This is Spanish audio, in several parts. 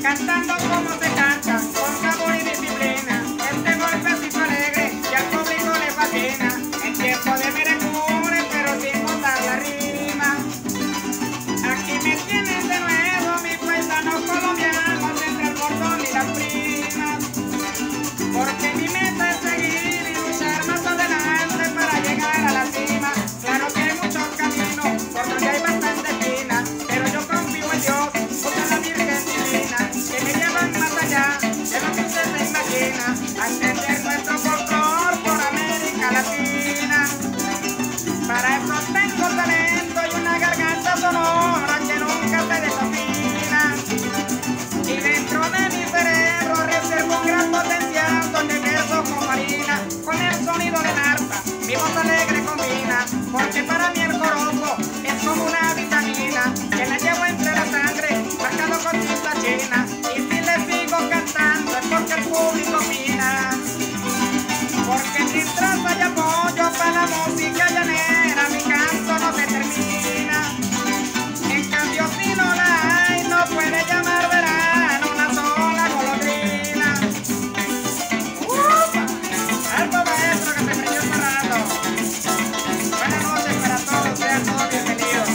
cantando como se canta, con sabor y disciplina. Este golpecito alegre y al público le fascina. En tiempo de merecure, pero sin botar la rima. Aquí me tienen de nuevo mis paisanos colombianos entre el bordón y las primas. Porque mi meta es seguir y luchar más adelante para llegar a la cima. Claro que hay muchos caminos por donde hay bastante espina, pero yo confío en Dios, porque la Virgen divina, que me llevan más allá de lo que usted se imagina, a entender nuestro folclor por América Latina. Para eso tengo talento y una garganta sonora que nunca se desafina. Y dentro de mi cerebro reservo un gran potencial donde verso con marina, con el sonido del arpa, mi voz alegre combina, porque para mí el joropo es como una vitamina, que la llevo entre la sangre, marcado con tinta china, y si le sigo cantando es porque el público opina. Porque mientras hay apoyo para la música llanera, mi canto no se termina. En cambio si no la hay, no puede llamar verano una sola golondrina. ¡Upa! Algo maestro que se prendió el parrando. Buenas noches para todos, sean todos bienvenidos.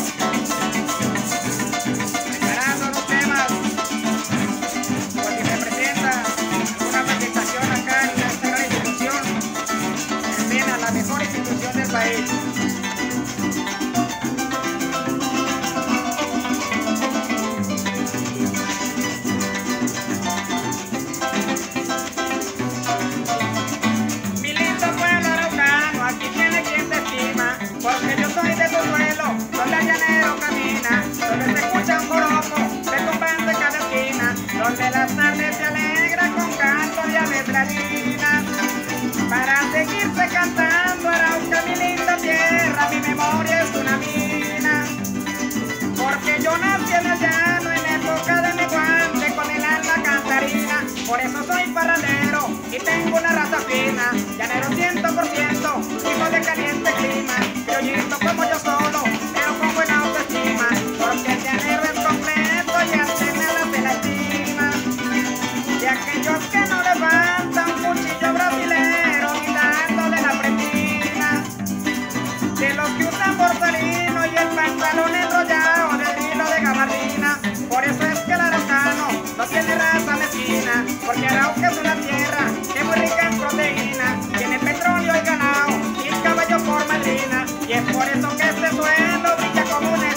Preparando unos temas, por si me presenta alguna presentación acá en esta gran institución, en Mena, la mejor institución del país. Mi lindo pueblo araucano, aquí tiene quien te estima, porque yo soy de tu suelo, donde el llanero camina, donde se escucha un joropo retumbando en cada esquina, donde las tardes se alegra con canto y adrenalina. Para seguirse cantando, Arauca, mi linda tierra, mi memoria es una mina. Porque yo nací en el llano en época de mi guante, con el alma cantarina. Por eso soy parrandero y tengo una raza fina, llanero 100%, hijo de caliente clima, criollito como yo solo, pero con buena autoestima, porque el llanero es completo y hace nada se la estima. De aquellos que no levantan cuchillo brasilero ni dándole la pretina, de los que usan borsalino y el pantalón enrollado del hilo de gabardina. Por eso es que el araucano no tiene raza mezquina, porque Arauca es una tierra que es muy rica en proteína, tiene petróleo y ganado y caballo por madrina, y es por eso que este suelo brilla como una